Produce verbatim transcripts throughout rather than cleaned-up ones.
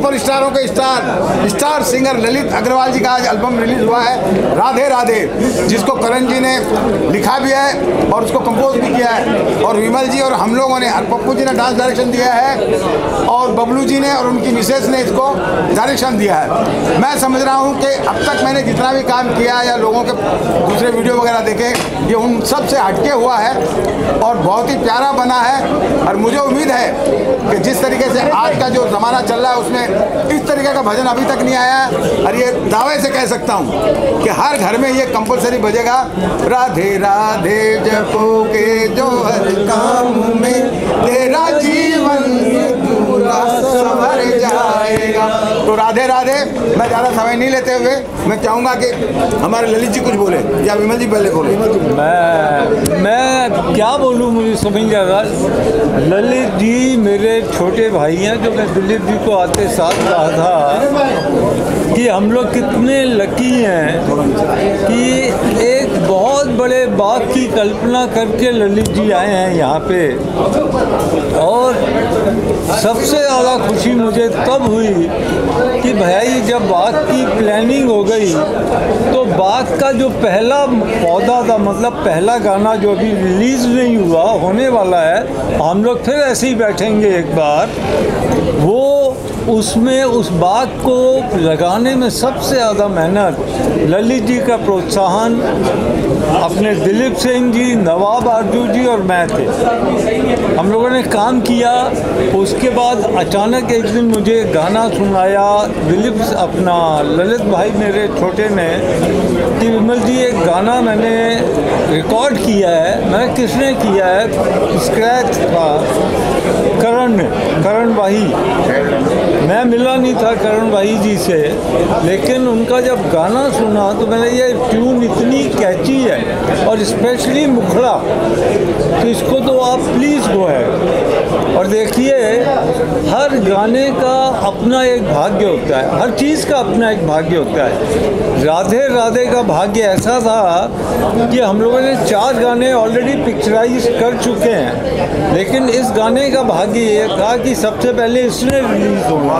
Super स्टारों के star star singer Lalit Agrawal ji का आज एल्बम रिलीज हुआ है राधे राधे, जिसको करण जी ने लिखा भी है और उसको कंपोज भी किया है, और विमल जी और हम लोगों ने, पप्पू जी ने डांस डायरेक्शन दिया है और बबलू जी ने और उनकी मिसेस ने इसको डायरेक्शन दिया है। मैं समझ रहा हूँ कि अब तक मैंने जितना भी काम किया या लोगों के दूसरे वीडियो वगैरह देखे, ये उन सब से हटके हुआ है और बहुत ही प्यारा बना है। और मुझे उम्मीद है कि जिस तरीके से आज का जो ज़माना चल रहा है उसमें इस तरीके का भजन अभी तक नहीं आया है, और ये दावे से कह सकता हूँ कि हर घर में ये कंपलसरी बजेगा, राधे राधे जपोगे जो हर काम में तेरा जीवन पूरा संवर जाएगा। तो राधे राधे। मैं ज़्यादा समय नहीं लेते हुए मैं चाहूँगा कि हमारे ललित जी कुछ बोले या विमल जी पहले बोले। मैं मैं क्या बोलूँ, मुझे समझ नहीं आ रहा। ललित जी मेरे छोटे भाई हैं, जो मैं दिलीप जी को आते साथ कहा था कि हम लोग कितने लकी हैं कि एक बहुत बड़े बाग की कल्पना करके ललित जी आए हैं यहाँ पे। और सबसे ज़्यादा खुशी मुझे तब हुई कि भाई जब बाग की प्लानिंग हो गई तो बाग का जो पहला पौधा था, मतलब पहला गाना जो अभी रिलीज़ नहीं हुआ, होने वाला है, हम लोग फिर ऐसे ही बैठेंगे एक बार, वो उसमें उस बाग को लगाने में सबसे ज़्यादा मेहनत ललित जी का प्रोत्साहन, अपने दिलीप सिंह जी, नवाब आरजू जी और मैं थे। हम लोगों ने काम किया। उसके बाद अचानक एक दिन मुझे गाना सुनाया दिलीप, अपना ललित भाई मेरे छोटे ने, कि विमल जी एक गाना मैंने रिकॉर्ड किया है। मैंने किसने किया है? स्क्रैच था करण ने, करण भाई। मैं मिला नहीं था करण भाई जी से, लेकिन उनका जब गाना सुना तो मैंने ये ट्यून इतनी कैची है और स्पेशली मुखड़ा, तो इसको तो आप प्लीज़ गो है। और देखिए हर गाने का अपना एक भाग्य होता है, हर चीज़ का अपना एक भाग्य होता है। राधे राधे का भाग्य ऐसा था कि हम लोगों ने चार गाने ऑलरेडी पिक्चराइज कर चुके हैं, लेकिन इस गाने का भाग्य ये था कि सबसे पहले इसने रिलीज होना।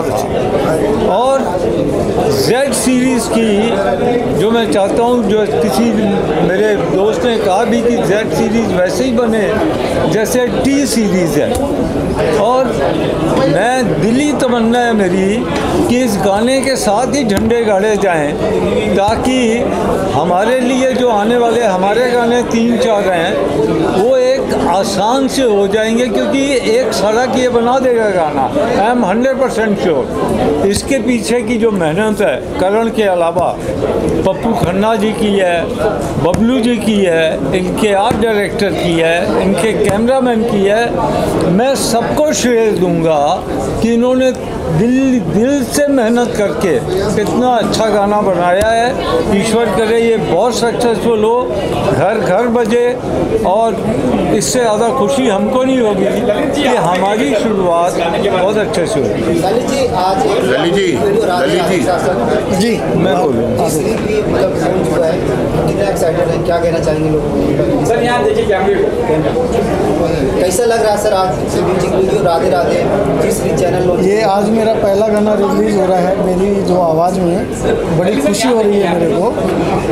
और जेड सीरीज़ की, जो मैं चाहता हूँ, जो किसी मेरे दोस्त ने कहा भी कि जेड सीरीज़ वैसे ही बने जैसे टी सीरीज़ है, और मैं दिली तमन्ना है मेरी कि इस गाने के साथ ही झंडे गाड़े जाएं, ताकि हमारे लिए जो आने वाले हमारे गाने तीन चार हैं वो एक आसान से हो जाएंगे, क्योंकि एक सड़क ये बना देगा गाना। I am hundred percent sure. इसके पीछे की जो मेहनत है करण के अलावा पप्पू खन्ना जी की है, बबलू जी की है, इनके आर्ट डायरेक्टर की है, इनके कैमरामैन की है। मैं सबको श्रेय दूंगा कि इन्होंने दिल दिल से मेहनत करके इतना अच्छा गाना बनाया है। ईश्वर करे ये बहुत सक्सेसफुल हो, घर घर बजे, और इससे ज़्यादा खुशी हमको नहीं होगी कि हमारी शुरुआत बहुत अच्छे से होगी। ललित जी आज ललित जी ललित जी जी मैं बोलूँ कितना एक्साइटेड है, क्या कहना चाहेंगे लोग सर? यहाँ देखिए कैसा लग रहा है सर आज म्यूजिक वीडियो राधे राधे जिस चैनल? ये आज मेरा पहला गाना रिलीज हो रहा है, मेरी जो आवाज़ में बड़ी खुशी हो रही है मेरे को।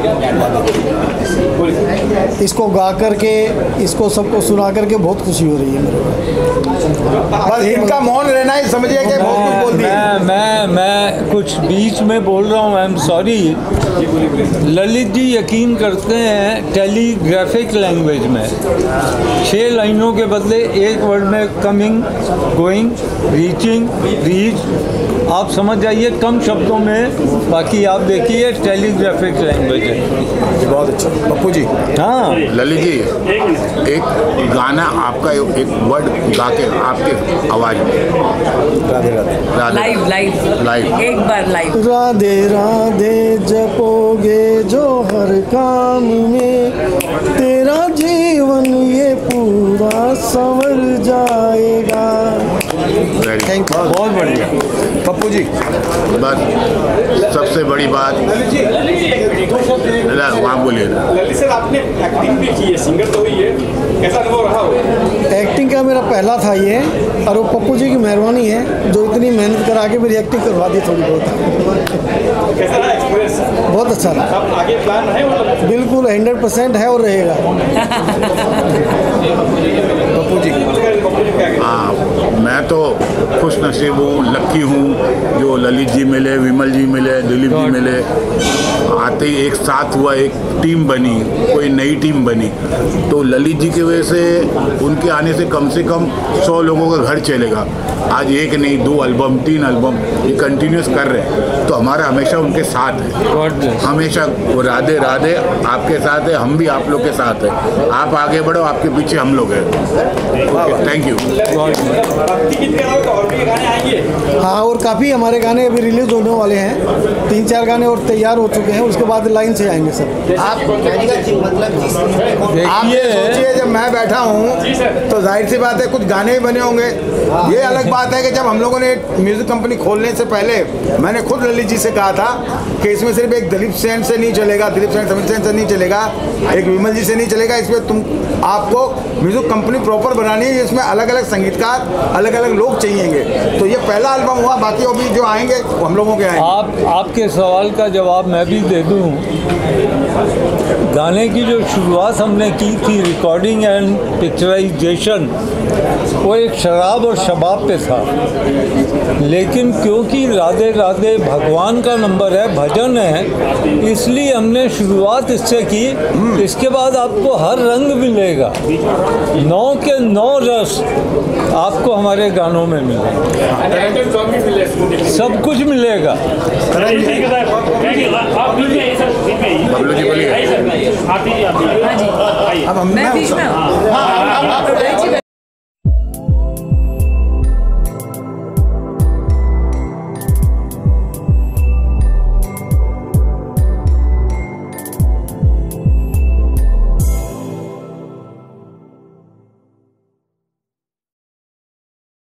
इसको गा करके, इसको सबको सुना करके बहुत खुशी हो रही है मेरे को। बस इनका मौन रहना ही समझिए कि बहुत कुछ बोल दिया। मैं मैं मैं कुछ बीच में बोल रहा हूँ, I am sorry. Lalit ji यकीन करते हैं टेलीग्राफिक लैंग्वेज में, छः लाइनों के बदले एक वर्ड में कमिंग, गोइंग, रीचिंग, रीच, आप समझ जाइए कम शब्दों में। बाकी आप देखिए टेलीग्राफिक लैंग्वेज है। बहुत अच्छा पप्पू जी। हाँ ललित जी, एक गाना आपका एक वर्ड गा के आपके आवाज़ में। Radhe Radhe. Live live live एक बार लाइव। राधे राधे जपोगे जो हर काम में तेरा जीवन ये पूरा संवर जाएगा। थैंक यू, बहुत बढ़िया पप्पू जी। बस सबसे बड़ी बात वहाँ बोलिए। ललित सर, आपने एक्टिंग भी की है, सिंगर तो हुई है, कैसा अनुभव रहा हो? एक्टिंग का मेरा पहला था ये, और वो पप्पू जी की मेहरबानी है जो इतनी मेहनत करा के मेरी एक्टिंग करवा दी थोड़ी बहुत। कैसा रहा एक्सपीरियंस? बहुत अच्छा रहा। अब आगे प्लान है मतलब? बिल्कुल हंड्रेड परसेंट है और रहेगा। पप्पू जी हाँ, मैं तो खुश नसीब हूँ, लक्की हूँ जो ललित जी मिले, विमल जी मिले, दिलीप जी मिले। आते ही एक साथ हुआ, एक टीम बनी, कोई नई टीम बनी। तो ललित जी की वजह से, उनके आने से कम से कम सौ लोगों का घर चलेगा। आज एक नहीं, दो एल्बम, तीन एल्बम ये कंटिन्यूस कर रहे हैं, तो हमारा हमेशा उनके साथ है। हमेशा वो राधे राधे आपके साथ है, हम भी आप लोग के साथ है। आप आगे बढ़ो, आपके पीछे हम लोग हैं। Thank you. भक्ति गीत के अलावा और भी गाने आएंगे? हाँ, और काफ़ी हमारे गाने अभी रिलीज होने वाले हैं। तीन चार गाने और तैयार हो चुके हैं, उसके बाद लाइन से आएंगे सब। आप मतलब जिस आप ये सोचिए, जब मैं बैठा हूँ तो जाहिर सी बात है कुछ गाने ही बने होंगे। ये अलग बात है कि जब हम लोगों ने म्यूजिक कंपनी खोलने से पहले मैंने खुद ललित जी से कहा था कि इसमें सिर्फ एक दिलीप सेन से नहीं चलेगा, दिलीप सेन समीर सेन से नहीं चलेगा, एक विमल जी से नहीं चलेगा। इसमें तुम आपको म्यूजिक कंपनी प्रॉपर बनानी है, इसमें अलग अलग संगीतकार, अलग अलग लोग चाहिएंगे। तो ये पहला एल्बम हुआ, बाकी अभी जो आएंगे वो हम लोगों के आएंगे। आप आपके सवाल का जवाब मैं भी दे दूं। गाने की जो शुरुआत हमने की थी, रिकॉर्डिंग एंड पिक्चराइजेशन, वो एक शराब और शबाब पे था। लेकिन क्योंकि राधे राधे भगवान का नंबर है, भजन है, इसलिए हमने शुरुआत इससे की। इसके बाद आपको हर रंग मिलेगा, नौ के नौ रस आपको हमारे गानों में मिलेगा, सब कुछ मिलेगा। बबलू जी बोलिए। अब हम मैं बीच में हूँ। हाँ,